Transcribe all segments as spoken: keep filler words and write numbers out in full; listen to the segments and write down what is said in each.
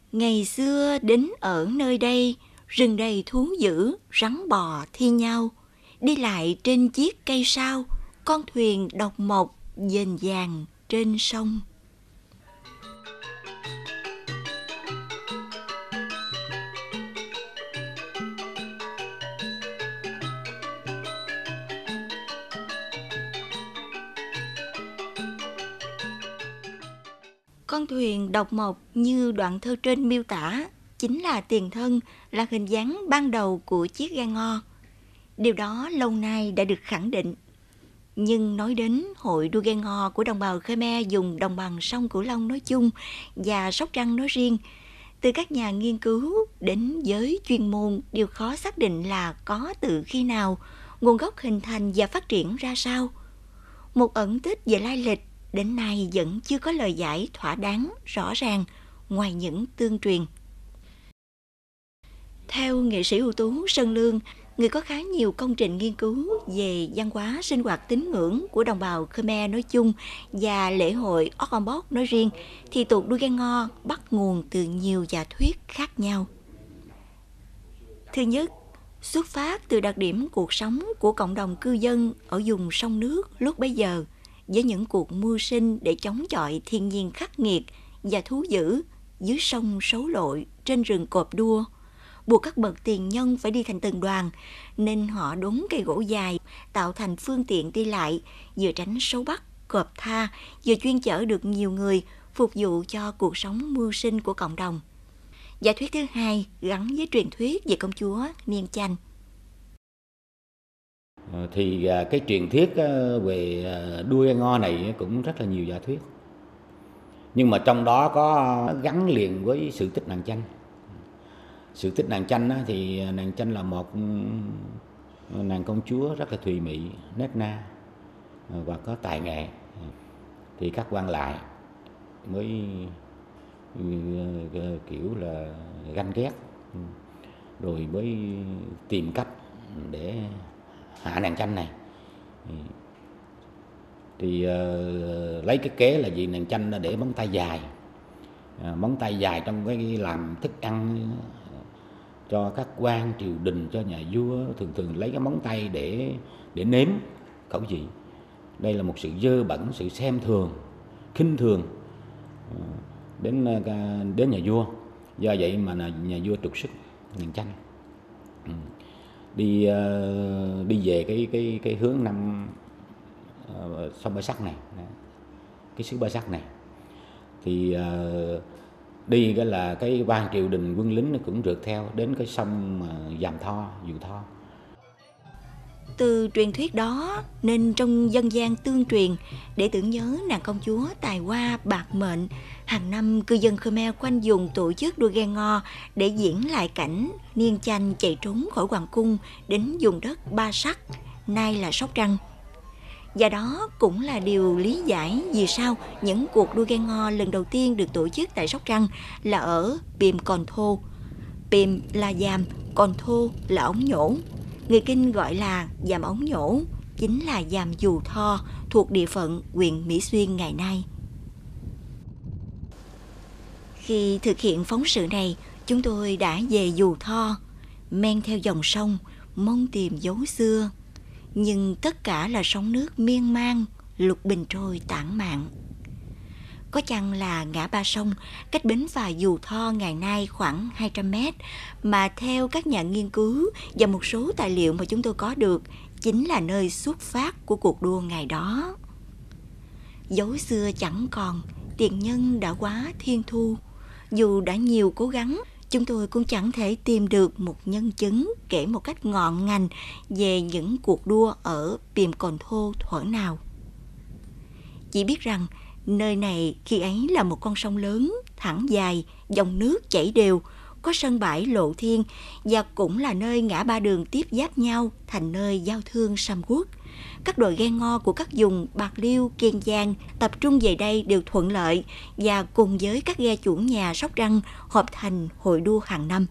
Ngày xưa đến ở nơi đây, rừng đầy thú dữ, rắn bò thi nhau. Đi lại trên chiếc cây sao, con thuyền độc mộc dền dàng trên sông. Con thuyền độc mộc như đoạn thơ trên miêu tả chính là tiền thân, là hình dáng ban đầu của chiếc ghe ngò. Điều đó lâu nay đã được khẳng định. Nhưng nói đến hội đua ghe ngò của đồng bào Khmer dùng đồng bằng sông Cửu Long nói chung và Sóc Trăng nói riêng, từ các nhà nghiên cứu đến giới chuyên môn đều khó xác định là có từ khi nào, nguồn gốc hình thành và phát triển ra sao. Một ẩn tích về lai lịch đến nay vẫn chưa có lời giải thỏa đáng, rõ ràng, ngoài những tương truyền. Theo nghệ sĩ ưu tú Sơn Lương, người có khá nhiều công trình nghiên cứu về văn hóa sinh hoạt tín ngưỡng của đồng bào Khmer nói chung và lễ hội Okombok nói riêng, thì tục đua ghe ngò bắt nguồn từ nhiều giả thuyết khác nhau. Thứ nhất, xuất phát từ đặc điểm cuộc sống của cộng đồng cư dân ở vùng sông nước lúc bấy giờ, với những cuộc mưu sinh để chống chọi thiên nhiên khắc nghiệt và thú dữ dưới sông Sấu Lội, trên rừng cộp đua, buộc các bậc tiền nhân phải đi thành từng đoàn, nên họ đốn cây gỗ dài tạo thành phương tiện đi lại, vừa tránh sấu bắt, cọp tha, vừa chuyên chở được nhiều người, phục vụ cho cuộc sống mưu sinh của cộng đồng. Giả thuyết thứ hai gắn với truyền thuyết về công chúa Niên Chanh. Thì cái truyền thuyết về đua ghe ngò này cũng rất là nhiều giả thuyết, nhưng mà trong đó có gắn liền với sự tích nàng Chanh. Sự tích nàng Chanh thì nàng Chanh là một nàng công chúa rất là thùy mị, nết na và có tài nghệ, thì các quan lại mới kiểu là ganh ghét, rồi mới tìm cách để hạ nàng Chanh này. Thì uh, lấy cái kế là gì, nàng Chanh để móng tay dài, uh, móng tay dài trong cái làm thức ăn cho các quan triều đình, cho nhà vua, thường thường lấy cái móng tay để để nếm khẩu vị. Đây là một sự dơ bẩn, sự xem thường, khinh thường uh, đến uh, đến nhà vua. Do vậy mà nhà vua trục xuất nàng Chanh. Uh. đi uh, đi về cái cái cái hướng năm uh, sông Ba Sắc này, cái xứ Ba Sắc này, thì uh, đi cái là cái quan triều đình, quân lính nó cũng rượt theo đến cái sông uh, Giàm Tho, Dụ Tho. Từ truyền thuyết đó nên trong dân gian tương truyền, để tưởng nhớ nàng công chúa tài hoa bạc mệnh, hàng năm cư dân Khmer quanh vùng tổ chức đua ghe ngò để diễn lại cảnh Niên Chanh chạy trốn khỏi hoàng cung đến vùng đất Ba Sắc, nay là Sóc Trăng. Và đó cũng là điều lý giải vì sao những cuộc đua ghe ngò lần đầu tiên được tổ chức tại Sóc Trăng là ở Pìm Còn Thô. Pìm là giàm, Còn Thô là ống nhổ. Người Kinh gọi là giàm ống nhổ, chính là giàm Dù Tho thuộc địa phận huyện Mỹ Xuyên ngày nay. Khi thực hiện phóng sự này, chúng tôi đã về Dù Tho, men theo dòng sông, mong tìm dấu xưa. Nhưng tất cả là sóng nước miên man, lục bình trôi tản mạn. Có chăng là ngã ba sông, cách bến phà Dù Tho ngày nay khoảng hai trăm mét, mà theo các nhà nghiên cứu và một số tài liệu mà chúng tôi có được, chính là nơi xuất phát của cuộc đua ngày đó. Dấu xưa chẳng còn, tiền nhân đã quá thiên thu. Dù đã nhiều cố gắng, chúng tôi cũng chẳng thể tìm được một nhân chứng kể một cách ngọn ngành về những cuộc đua ở Pìm Còn Thô thuở nào. Chỉ biết rằng nơi này khi ấy là một con sông lớn, thẳng dài, dòng nước chảy đều, có sân bãi lộ thiên và cũng là nơi ngã ba đường tiếp giáp nhau thành nơi giao thương Sam Quốc. Các đội ghe ngò của các vùng Bạc Liêu, Kiên Giang tập trung về đây đều thuận lợi và cùng với các ghe chủ nhà Sóc Trăng hợp thành hội đua hàng năm.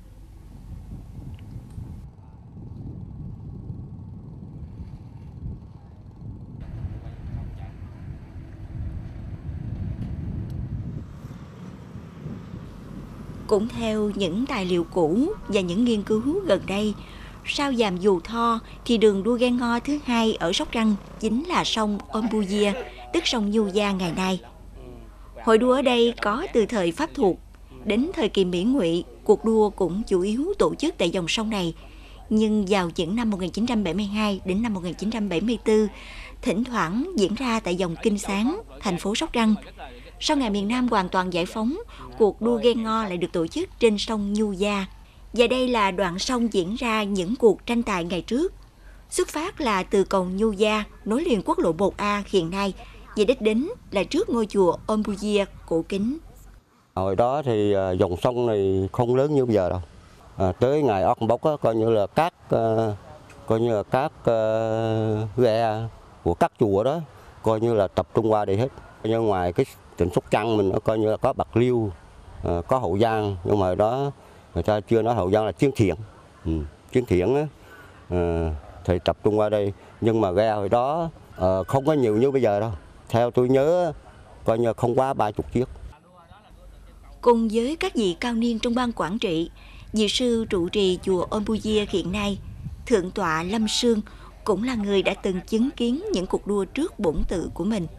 Cũng theo những tài liệu cũ và những nghiên cứu gần đây, sau Giàm Dù Tho thì đường đua ghe ngò thứ hai ở Sóc Trăng chính là sông Ombugia, tức sông Nhu Gia ngày nay. Hội đua ở đây có từ thời Pháp thuộc. Đến thời kỳ Mỹ Ngụy, cuộc đua cũng chủ yếu tổ chức tại dòng sông này. Nhưng vào những năm một nghìn chín trăm bảy mươi hai đến năm một nghìn chín trăm bảy mươi tư, thỉnh thoảng diễn ra tại dòng Kinh Sáng, thành phố Sóc Trăng. Sau ngày miền Nam hoàn toàn giải phóng, cuộc đua ghe ngò lại được tổ chức trên sông Nhu Gia. Và đây là đoạn sông diễn ra những cuộc tranh tài ngày trước. Xuất phát là từ cầu Nhu Gia, nối liền quốc lộ một A hiện nay, và đích đến là trước ngôi chùa Ombugia cổ kính. Hồi đó thì dòng sông này không lớn như bây giờ đâu. À, tới ngày Ốc Bốc á, coi như là các uh, coi như là các uh, ghe của các chùa đó coi như là tập trung qua đây hết. Nhưng ngoài cái tỉnh Sóc Trăng mình nó coi như là có Bạc Liêu, uh, có Hậu Giang, nhưng mà đó người ta chưa nói Hậu Giang là Chiến Thiện. Ừ, Chiến Thiện á, uh, thì tập trung qua đây. Nhưng mà ghe hồi đó uh, không có nhiều như bây giờ đâu. Theo tôi nhớ coi như không quá ba chục chiếc. Cùng với các vị cao niên trong ban quản trị, vị sư trụ trì chùa Ombugia hiện nay, Thượng tọa Lâm Sương cũng là người đã từng chứng kiến những cuộc đua trước bổn tự của mình.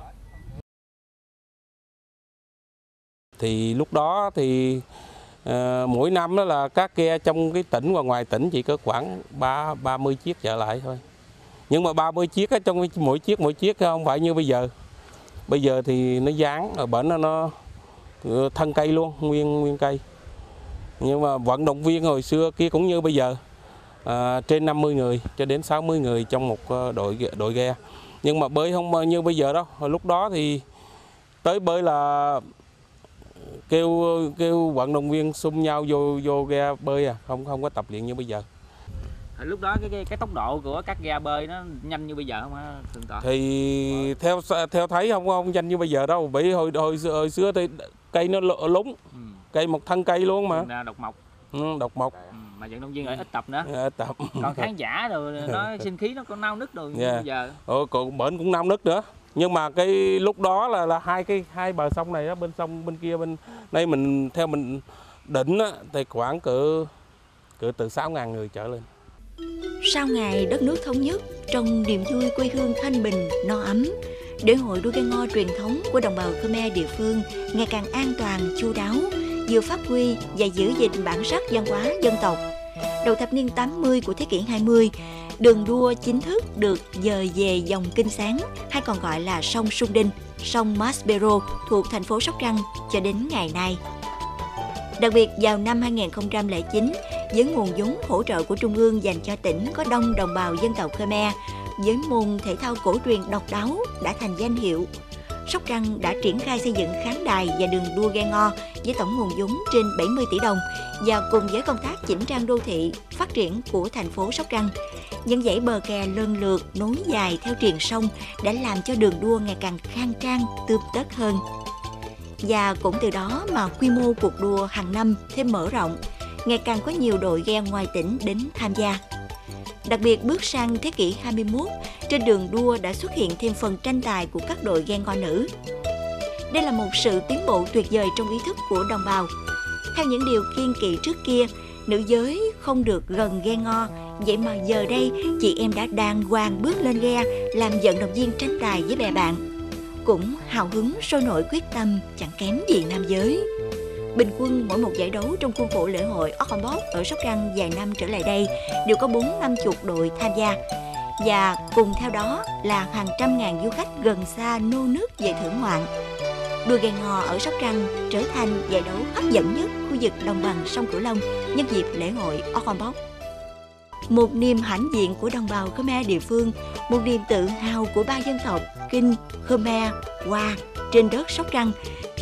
Thì lúc đó thì uh, mỗi năm đó là các ghe trong cái tỉnh và ngoài tỉnh chỉ có khoảng ba ba mươi chiếc trở lại thôi. Nhưng mà ba mươi chiếc á, trong mỗi chiếc mỗi chiếc không phải như bây giờ. Bây giờ thì nó dán ở bển nó, nó thân cây luôn, nguyên nguyên cây. Nhưng mà vận động viên hồi xưa kia cũng như bây giờ, à, trên năm mươi người cho đến sáu mươi người trong một đội đội ghe. Nhưng mà bơi không như bây giờ đâu. Hồi lúc đó thì tới bơi là kêu kêu vận động viên xung nhau vô vô ghe bơi à, không không có tập luyện như bây giờ. Lúc đó cái, cái cái tốc độ của các ghe bơi nó nhanh như bây giờ không hả Thượng tọa? Thì theo theo thấy không không nhanh như bây giờ đâu, bởi hồi hồi, hồi xưa thì cây nó lúng, ừ. cây một thân cây luôn mà. Là độc mộc. Ừ, độc mộc. Ừ, mà vận động viên ở ít tập nữa. Ít tập. Còn khán giả rồi nó sinh khí nó còn nao nức rồi yeah. Bây giờ. Ừ, còn bển cũng nao nức nữa. Nhưng mà cái lúc đó là là hai cái hai bờ sông này á, bên sông bên kia bên đây mình theo mình định á, thì khoảng cỡ cỡ từ sáu ngàn người trở lên. Sau ngày đất nước thống nhất, trong niềm vui quê hương thanh bình, no ấm, để hội đua ghe ngò truyền thống của đồng bào Khmer địa phương ngày càng an toàn, chu đáo, vừa phát huy và giữ gìn bản sắc văn hóa dân tộc. Đầu thập niên tám mươi của thế kỷ hai mươi, đường đua chính thức được dời về dòng Kinh Sáng, hay còn gọi là sông Sung Đinh, sông Maspero thuộc thành phố Sóc Trăng cho đến ngày nay. Đặc biệt vào năm hai nghìn không trăm lẻ chín, với nguồn vốn hỗ trợ của Trung ương dành cho tỉnh có đông đồng bào dân tộc Khmer, với môn thể thao cổ truyền độc đáo đã thành danh hiệu, Sóc Trăng đã triển khai xây dựng khán đài và đường đua ghe ngò với tổng nguồn vốn trên bảy mươi tỷ đồng, và cùng với công tác chỉnh trang đô thị, phát triển của thành phố Sóc Trăng, những dãy bờ kè lần lượt nối dài theo triền sông đã làm cho đường đua ngày càng khang trang, tươm tất hơn. Và cũng từ đó mà quy mô cuộc đua hàng năm thêm mở rộng, ngày càng có nhiều đội ghe ngoài tỉnh đến tham gia. Đặc biệt bước sang thế kỷ hai mươi mốt, trên đường đua đã xuất hiện thêm phần tranh tài của các đội ghe ngò nữ. Đây là một sự tiến bộ tuyệt vời trong ý thức của đồng bào. Theo những điều kiêng kỵ trước kia, nữ giới không được gần ghe ngò, vậy mà giờ đây chị em đã đàng hoàng bước lên ghe làm vận động viên tranh tài với bè bạn. Cũng hào hứng sôi nổi quyết tâm chẳng kém gì nam giới. Bình quân mỗi một giải đấu trong khuôn khổ lễ hội Okhambok ở Sóc Trăng vài năm trở lại đây đều có bốn năm chục đội tham gia. Và cùng theo đó là hàng trăm ngàn du khách gần xa nô nức về thưởng ngoạn. Đua ghe ngò ở Sóc Trăng trở thành giải đấu hấp dẫn nhất khu vực đồng bằng sông Cửu Long nhân dịp lễ hội Okhambok. Một niềm hãnh diện của đồng bào Khmer địa phương, một niềm tự hào của ba dân tộc Kinh, Khmer, Hoa trên đất Sóc Trăng